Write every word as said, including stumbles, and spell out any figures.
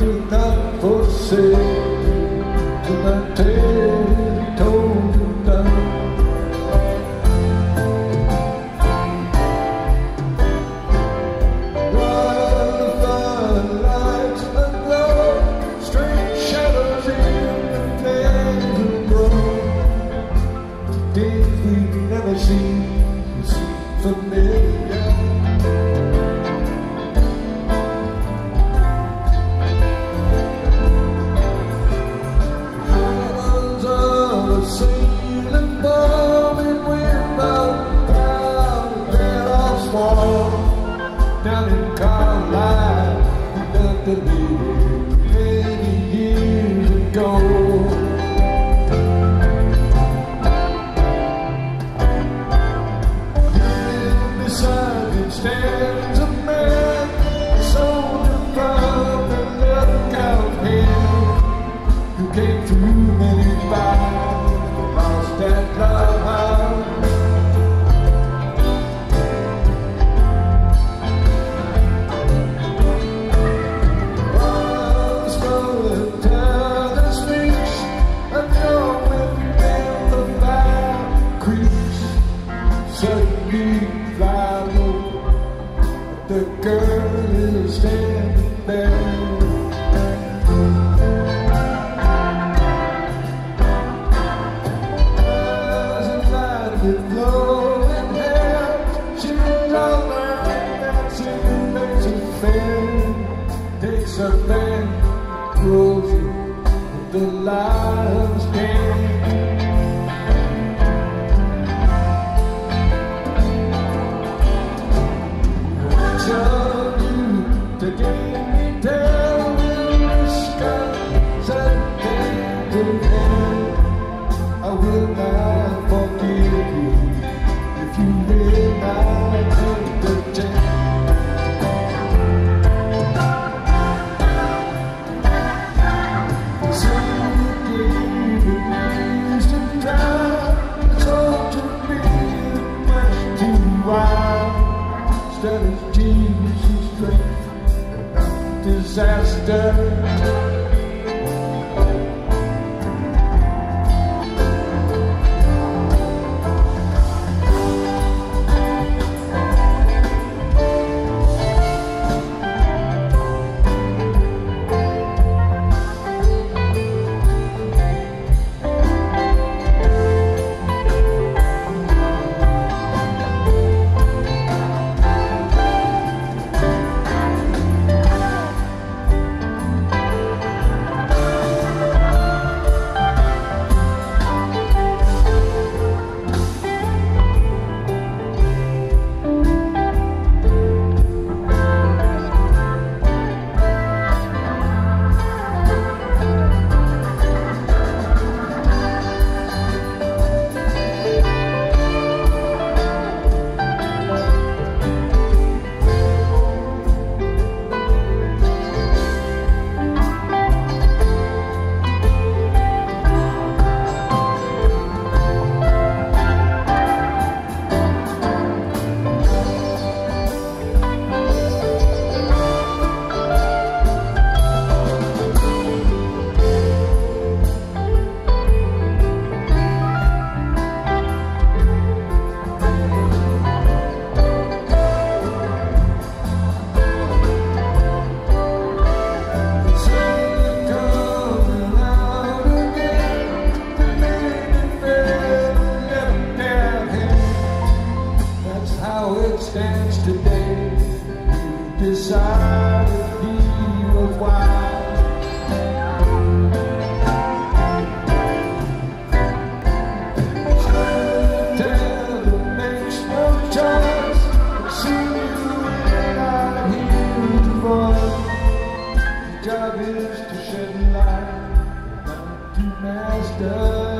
will not forsake till my tale is told and done. While the firelights aglow, strange shadows in the flames grow. Days we've never seen seem familiar. Sailing bombing without power, they're all small. Down in Carlisle, that they lived many years ago. And beside him stands a man, a soldier from the lookout hill, who came through many fires. That love house, once the town speaks, and you're within the fire creeps. Suddenly fly low, the girl is standing there. With glowing hair, she's all right, dancing, makes it fair. Takes her band, throws it with the lion's den. Which of you to gain me tell will risk us and take to hell? I will not forgive you if you will not take the chance. So you gave me years to try. It's all to be much too wild. Studies genius and strength, disaster. Stands today, you decided he was wild. Tell that makes no choice, see you in out here to voice. Your job is to shed light, not to master.